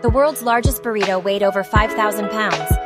The world's largest burrito weighed over 5,000 pounds.